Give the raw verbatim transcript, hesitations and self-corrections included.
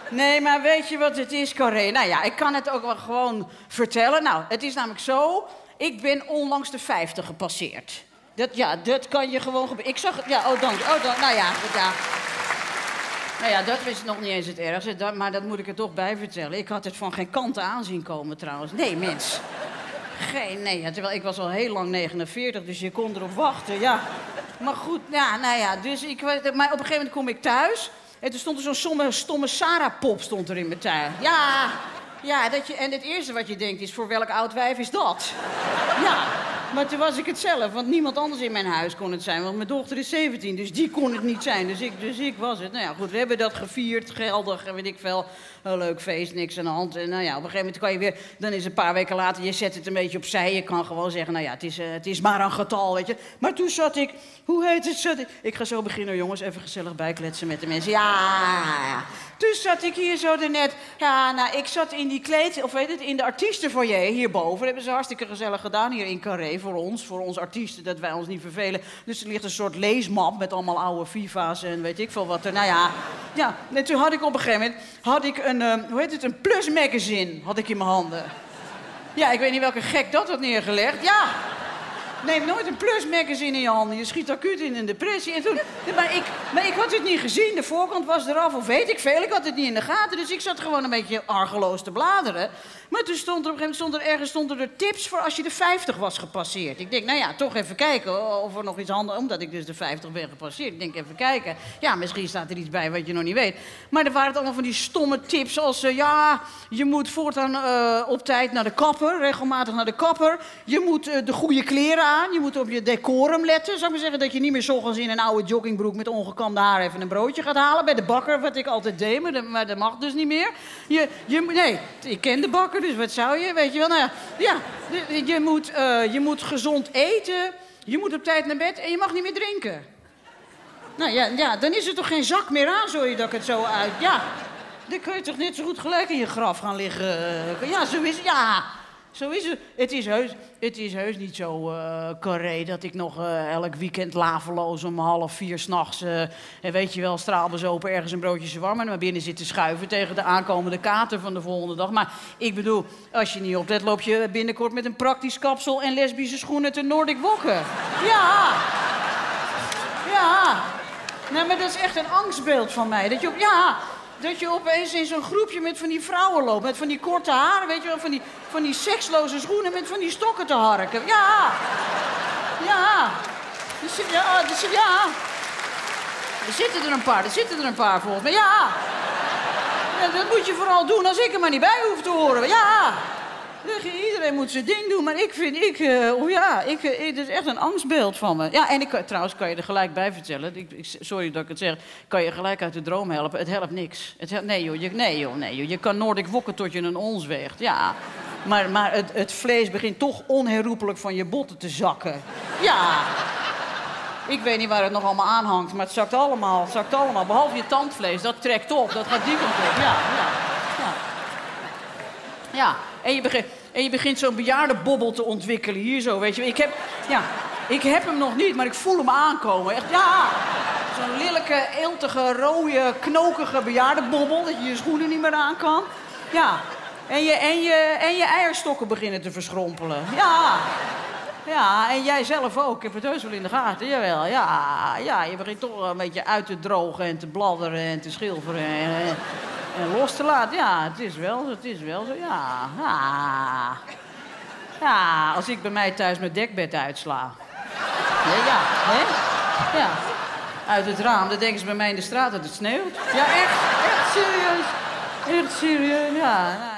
Nee, maar weet je wat het is, Carré? Nou ja, ik kan het ook wel gewoon vertellen. Nou, het is namelijk zo... Ik ben onlangs de vijftig gepasseerd. Dat, ja, dat kan je gewoon gebeuren. Ik zag het... Ja, oh, dank je. Oh, dank, nou ja, dat, ja. Nou ja, dat is nog niet eens het ergste. Dat, maar dat moet ik er toch bij vertellen. Ik had het van geen kant aanzien komen, trouwens. Nee, mens. Geen, nee. Ja, terwijl ik was al heel lang negenenveertig, dus je kon erop wachten, ja. Maar goed, ja, nou ja, dus ik... Maar op een gegeven moment kom ik thuis... En toen stond er zo'n stomme, stomme Sarah-pop stond er in mijn tuin. Ja, ja dat je, en het eerste wat je denkt is, voor welk oud wijf is dat? Ja, maar toen was ik het zelf, want niemand anders in mijn huis kon het zijn. Want mijn dochter is zeventien, dus die kon het niet zijn. Dus ik, dus ik was het. Nou ja, goed, we hebben dat gevierd, geldig, en weet ik veel. Een leuk feest, niks aan de hand. En nou ja, op een gegeven moment kan je weer... Dan is het een paar weken later, je zet het een beetje opzij. Je kan gewoon zeggen, nou ja, het is, uh, het is maar een getal, weet je. Maar toen zat ik... Hoe heet het? Zat ik, ik ga zo beginnen, jongens. Even gezellig bijkletsen met de mensen. Ja, ja. Toen zat ik hier zo net... Ja, nou, ik zat in die kleed... Of weet het, in de artiestenfoyer hierboven. Dat hebben ze hartstikke gezellig gedaan hier in Carré. Voor ons, voor ons artiesten, dat wij ons niet vervelen. Dus er ligt een soort leesmap met allemaal oude Viva's en weet ik veel wat er... Nou ja, ja. En toen had ik op een gegeven moment... Had ik een, uh, hoe heet het, een Plus magazine had ik in mijn handen. Ja, ik weet niet welke gek dat had neergelegd. Ja, neem nooit een Plus magazine in je handen. Je schiet acuut in een depressie. En toen, maar, ik, maar ik had het niet gezien. De voorkant was eraf, of weet ik veel. Ik had het niet in de gaten. Dus ik zat gewoon een beetje argeloos te bladeren. Maar toen stond er op een gegeven moment stond er ergens stond er tips voor als je de vijftig was gepasseerd. Ik denk, nou ja, toch even kijken of er nog iets anders... Omdat ik dus de vijftig ben gepasseerd. Ik denk, even kijken. Ja, misschien staat er iets bij wat je nog niet weet. Maar er waren het allemaal van die stomme tips als... Uh, ja, je moet voortaan uh, op tijd naar de kapper. Regelmatig naar de kapper. Je moet uh, de goede kleren aan. Je moet op je decorum letten. Zou ik maar zeggen dat je niet meer 's ochtends in een oude joggingbroek... met ongekamde haar even een broodje gaat halen. Bij de bakker, wat ik altijd deed. Maar dat, maar dat mag dus niet meer. Je, je, nee, ik ken de bakker. Dus wat zou je, weet je wel? Nou ja, ja je, je, moet, uh, je moet gezond eten, je moet op tijd naar bed en je mag niet meer drinken. Nou ja, ja, dan is er toch geen zak meer aan, zo je dat ik het zo uit... Ja, dan kun je toch net zo goed gelijk in je graf gaan liggen. Ja, zo is het, ja. Zo is het. Het is heus, het is heus niet zo uh, Carré dat ik nog uh, elk weekend laveloos om half vier s'nachts... Uh, en weet je wel, straalbezopen ergens een broodje shawarma naar binnen zit te schuiven tegen de aankomende kater van de volgende dag. Maar ik bedoel, als je niet oplet, loop je binnenkort met een praktisch kapsel en lesbische schoenen te Nordic wokken. Ja. Ja. Nou, maar dat is echt een angstbeeld van mij. Dat je op, ja... Dat je opeens in zo'n groepje met van die vrouwen loopt. Met van die korte haren, weet je wel. Van die, van die seksloze schoenen met van die stokken te harken. Ja. Ja. Dus, ja, dus, ja. Er zitten er een paar, er zitten er een paar volgens mij. Ja. Ja. Dat moet je vooral doen als ik er maar niet bij hoef te horen. Ja. Iedereen moet zijn ding doen, maar ik vind, ik, uh, oh ja, ik, uh, het is echt een angstbeeld van me. Ja, en ik, trouwens kan je er gelijk bij vertellen, ik, ik, sorry dat ik het zeg, kan je gelijk uit de droom helpen. Het helpt niks. Het helpt, nee, joh, je, nee joh, nee joh, je kan Nordic wokken tot je een ons weegt, ja. Maar, maar het, het vlees begint toch onherroepelijk van je botten te zakken. Ja. Ik weet niet waar het nog allemaal aan hangt, maar het zakt allemaal, het zakt allemaal. Behalve je tandvlees, dat trekt op, dat gaat die kant op, ja, ja, ja. Ja, en je begint... En je begint zo'n bejaardenbobbel te ontwikkelen hier zo, weet je. Ik heb, ja, ik heb hem nog niet, maar ik voel hem aankomen. Echt, ja. Zo'n lelijke, eeltige, rode, knokige bejaardenbobbel, dat je je schoenen niet meer aan kan. Ja. En je, en je, en je eierstokken beginnen te verschrompelen. Ja. Ja, en jij zelf ook. Ik heb het heus wel in de gaten. Jawel, ja. Ja, je begint toch een beetje uit te drogen en te bladderen en te schilferen. En, En los te laten, ja, het is wel zo, het is wel zo, ja. Ja, ja als ik bij mij thuis mijn dekbed uitsla. Ja, ja, hè? Ja. Uit het raam, dan denken ze bij mij in de straat dat het sneeuwt. Ja, echt, echt serieus. Echt serieus, ja.